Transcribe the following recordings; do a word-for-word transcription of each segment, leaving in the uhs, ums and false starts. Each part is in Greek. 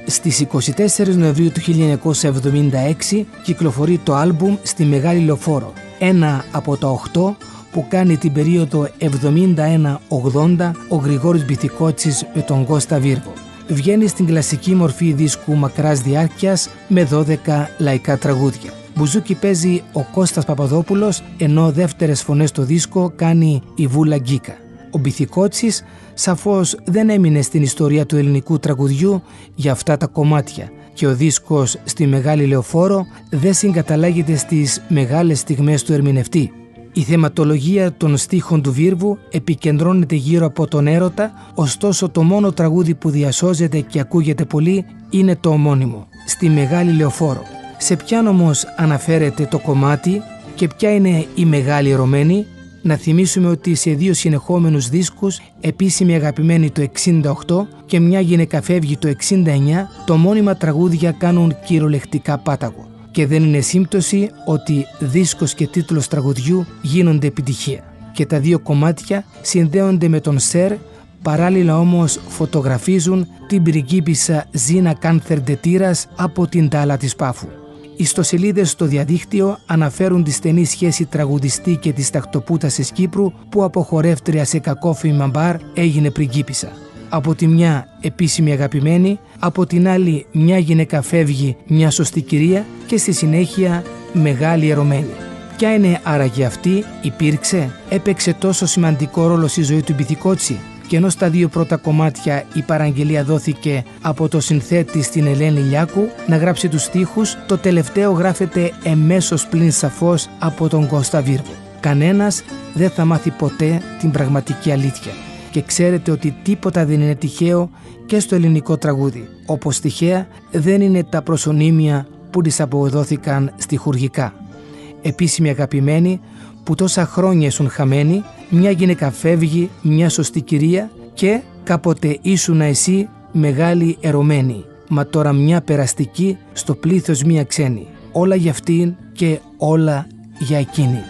Στις είκοσι τέσσερις Νοεμβρίου του χίλια εννιακόσια εβδομήντα έξι κυκλοφορεί το άλμπουμ «Στη Μεγάλη Λεωφόρο», ένα από τα οχτώ που κάνει την περίοδο εβδομήντα ένα ογδόντα ο Γρηγόρης Μπιθικότσης με τον Κώστα Βίρβο. Βγαίνει στην κλασική μορφή δίσκου μακράς διάρκειας με δώδεκα λαϊκά τραγούδια. Μπουζούκι παίζει ο Κώστας Παπαδόπουλος, ενώ δεύτερες φωνές στο δίσκο κάνει η Βούλα Γκίκα. Ο Μπιθικότσης σαφώς δεν έμεινε στην ιστορία του ελληνικού τραγουδιού για αυτά τα κομμάτια και ο δίσκος «Στη Μεγάλη Λεωφόρο» δεν συγκαταλέγεται στις μεγάλες στιγμές του ερμηνευτή. Η θεματολογία των στίχων του Βίρβου επικεντρώνεται γύρω από τον έρωτα, ωστόσο το μόνο τραγούδι που διασώζεται και ακούγεται πολύ είναι το ομώνυμο, «Στη Μεγάλη Λεωφόρο». Σε ποιαν όμως αναφέρεται το κομμάτι και ποια είναι η μεγάλη ερωμένη? Να θυμίσουμε ότι σε δύο συνεχόμενους δίσκους, Επίσημη Αγαπημένη το εξήντα οκτώ και Μια Γυναίκα Φεύγει το εξήντα εννιά, το μόνιμα τραγούδια κάνουν κυριολεκτικά πάταγο. Και δεν είναι σύμπτωση ότι δίσκος και τίτλος τραγουδιού γίνονται επιτυχία. Και τα δύο κομμάτια συνδέονται με τον Σερ, παράλληλα όμως φωτογραφίζουν την πριγκίπισσα Ζίνα Κάνθερντε Τήρας από την Τάλα της Πάφου. Οι ιστοσελίδες στο διαδίκτυο αναφέρουν τη στενή σχέση τραγουδιστή και της τακτοπούτας της Κύπρου που από χορεύτρια σε κακόφημα μπαρ έγινε πριγκίπισσα. Από τη μια Επίσημη Αγαπημένη, από την άλλη Μια Γυναίκα Φεύγει, Μια Σωστή Κυρία και στη συνέχεια Μεγάλη Ερωμένη. Ποια είναι άραγε αυτή? Υπήρξε, έπαιξε τόσο σημαντικό ρόλο στη ζωή του Μπιθικότση? Και ενώ στα δύο πρώτα κομμάτια η παραγγελία δόθηκε από το συνθέτη στην Ελένη Λιάκου να γράψει τους στίχους, το τελευταίο γράφεται εμέσως πλην σαφώς από τον Κώστα Βίρβο. Κανένας δεν θα μάθει ποτέ την πραγματική αλήθεια. Και ξέρετε ότι τίποτα δεν είναι τυχαίο και στο ελληνικό τραγούδι, όπως τυχαία δεν είναι τα προσωνύμια που της αποδόθηκαν στιχουργικά. Επίσημη Αγαπημένη, που τόσα χρόνια ήσουν χαμένοι, Μια Γυναίκα Φεύγει, Μια Σωστή Κυρία και Κάποτε ήσουνα εσύ Μεγάλη Ερωμένη, μα τώρα μια περαστική, στο πλήθος μια ξένη. Όλα για αυτήν και όλα για εκείνη.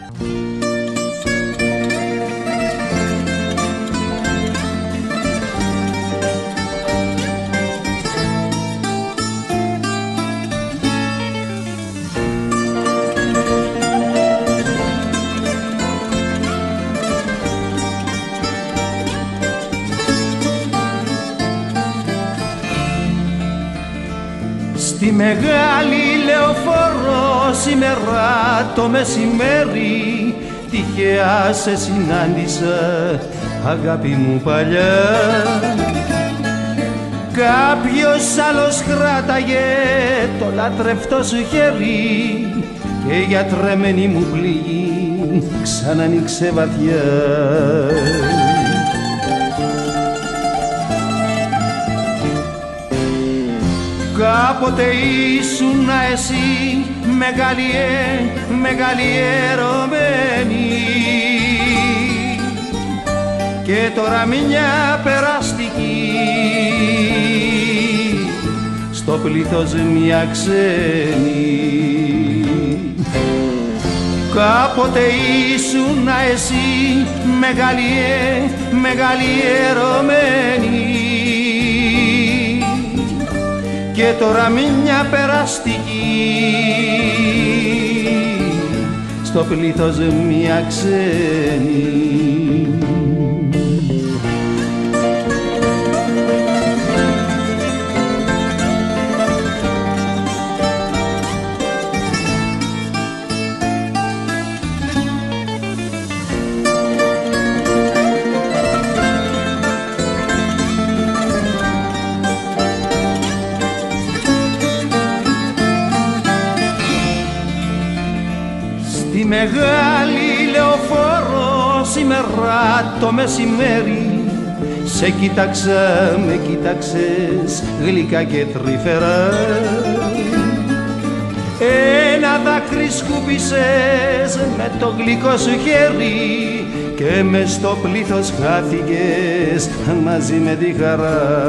Στη Μεγάλη Λεωφόρο σήμερα το μεσημέρι τυχαία σε συνάντησα, αγάπη μου παλιά. Κάποιος άλλος κράταγε το λατρευτό σου χέρι και η γιατρεμένη μου πληγή ξανανοίξε βαθιά. Κάποτε ήσουνα εσύ μεγάλη, μεγάλη ερωμένη και τώρα μια περαστική, στο πλήθος μια ξένη. Κάποτε ήσουνα εσύ μεγάλη, μεγάλη ερωμένη και τώρα μια περαστική, στο πλήθος μια ξένη. Στη Μεγάλη Λεωφόρο σήμερα το μεσημέρι σε κοίταξα, με κοίταξες γλυκά και τρυφερά. Ένα δάκρυ σκούπισες με το γλυκό σου χέρι και μες στο πλήθος χάθηκες μαζί με τη χαρά.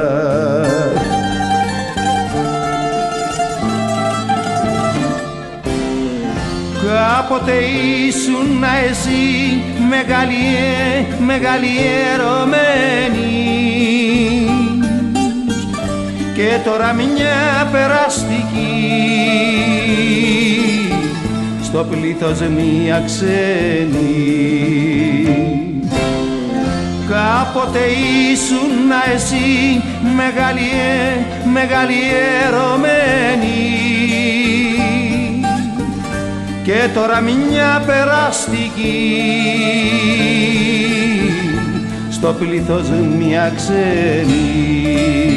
Κάποτε ήσουνα εσύ μεγάλη, μεγάλη ερωμένη και τώρα μια περαστική, στο πλήθος μια ξένη. Κάποτε ήσουν εσύ μεγάλη, μεγάλη ερωμένη, και τώρα μια περαστική, στο πλήθος μια ξένη.